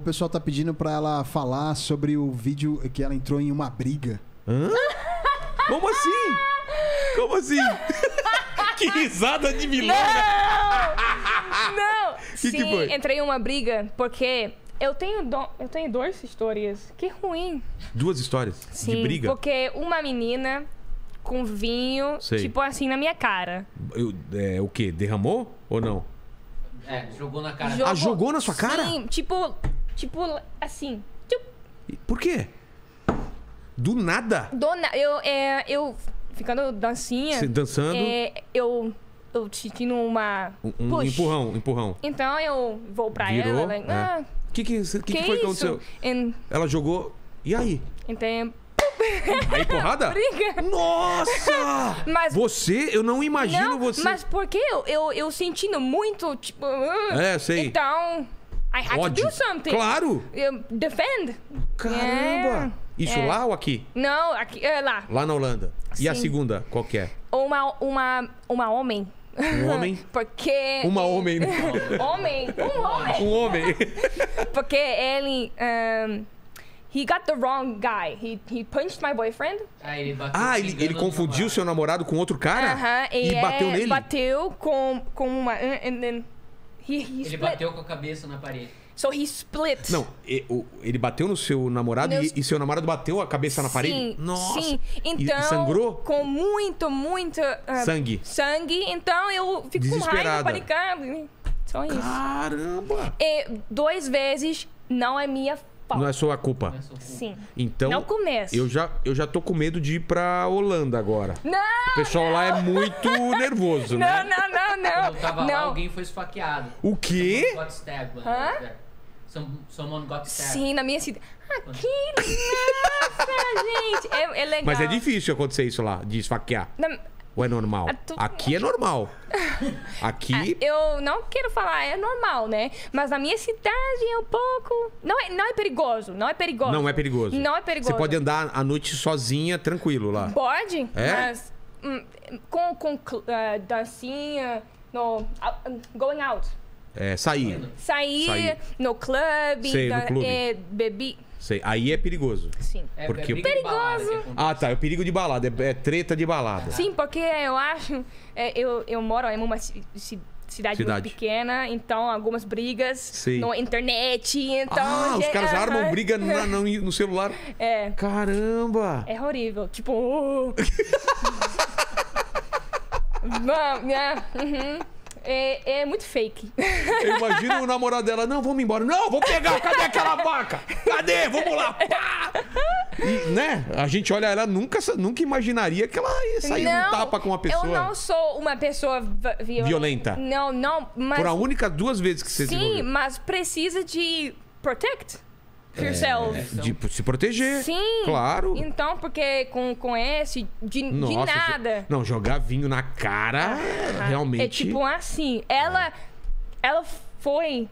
pessoal tá pedindo pra ela falar sobre o vídeo que ela entrou em uma briga. Hã? Como assim? Como assim? Que risada de vilão, né? Não! Que Sim, foi? entrei em uma briga porque eu tenho duas histórias. Que ruim. Duas histórias Sim, de briga? porque uma menina com vinho, Sei. tipo assim, na minha cara. O quê? Derramou ou não? Jogou na cara. Ah, jogou na sua cara? Sim, tipo assim. Por quê? Do nada? Eu ficando dancinha. Você dançando? Eu tinha uma Um push. empurrão. Então eu vou pra Virou? ela. Like, O que foi que aconteceu? And, Ela jogou. E aí? então, Aí, porrada? briga. Nossa! Mas, Eu não imagino não, você. mas porque eu sentindo muito, tipo... Sei. Então, I had Ódio. to do something. Claro! Eu defend. Caramba! Yeah. Isso lá ou aqui? Não, aqui, lá. Lá na Holanda. E a Sim. segunda, qual que é? Uma homem. Um homem? Porque... Uma homem, né? Um homem. Um homem. Porque ele... he got the wrong guy. He punched my boyfriend. Ele bateu. Ah, ele confundiu seu namorado com outro cara? E bateu nele? Bateu com uma... And then he Ele split. bateu com a cabeça na parede. So he split. Não, ele bateu no seu namorado e seu namorado bateu a cabeça na parede? Sim, Nossa! sim. Então, E sangrou? com muito Sangue. Então eu fico com raiva, Desesperada. panicando. Só isso. Caramba! E 2 vezes não é minha falta. Não é sua culpa. Sim. Então, Não começo. eu já tô com medo de ir pra Holanda agora. Não! O pessoal lá é muito nervoso, né? Não. Quando tava lá, Não. alguém foi esfaqueado. O quê? Someone got stabbed. Hã? Someone got stabbed. Sim, na minha cidade. Aqui, nossa, gente. É legal. Mas é difícil acontecer isso lá, de esfaquear. Ou é normal? Aqui é normal. Aqui... Eu não quero falar, é normal, né? Mas na minha cidade é um pouco... Não é perigoso, não é perigoso. Não é perigoso. Não é perigoso. Você pode andar à noite sozinha, tranquilo lá. Pode, É? mas com dancinha, going out. É, sair. Sair no clube, Sei, no clube. bebi. Sei. Aí é perigoso. Sim. Porque- briga de balada que acontece. Ah, tá. É o perigo de balada. É treta de balada. Sim, porque eu acho... eu moro em uma cidade muito pequena, então algumas brigas Sei. na internet, então... Os caras armam briga no celular. É. Caramba! É horrível. Tipo... É muito fake. Eu imagino o namorado dela. Não, vamos embora. Não, vou pegar. Cadê aquela vaca? Cadê? Vamos lá. Pá! E, né? A gente olha ela, nunca imaginaria que ela ia sair num tapa com uma pessoa. Eu não sou uma pessoa Violenta. Não, mas... Por a única 2 vezes que você se Sim, envolveu. mas precisa de protect yourself. De se proteger. Sim. Claro. Então, porque com esse, de nada. Não, jogar vinho na cara, realmente... É tipo assim, ela foi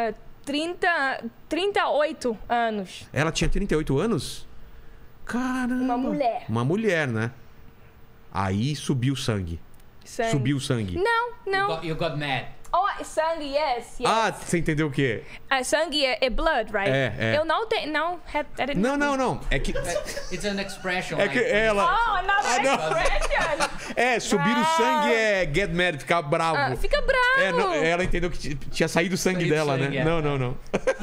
38 anos. Ela tinha 38 anos? Caramba. Uma mulher. Uma mulher, né? Aí subiu o sangue. Subiu o sangue. Não. You got mad. Oh, sangue, yes. Ah, você entendeu o quê? Sangue é blood, right? É. Eu não tenho... Não. Não. É que... It's an expression. É que ela... Oh, another expression. Subir o sangue é get mad, ficar bravo. Fica bravo. Ela entendeu que tinha saído o sangue Saiu dela, sangue, né? é. Não. Não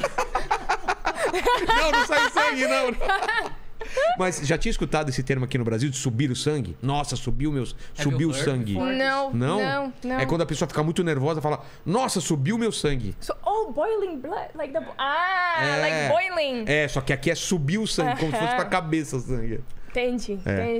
saiu sangue, não. Mas já tinha escutado esse termo aqui no Brasil, de subir o sangue? Nossa, subiu o sangue. Não. É quando a pessoa fica muito nervosa e fala, nossa, subiu meu sangue. Boiling blood. Like like boiling. Só que aqui é subir o sangue, como se fosse pra cabeça o sangue. Entendi.